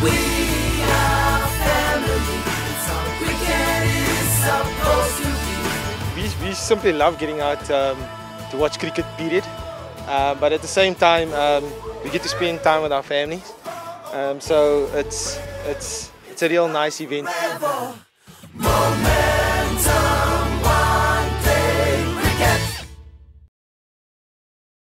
We are family. It's how cricket is supposed to be. We simply love getting out to watch cricket, period. But at the same time, we get to spend time with our families. So it's a real nice event.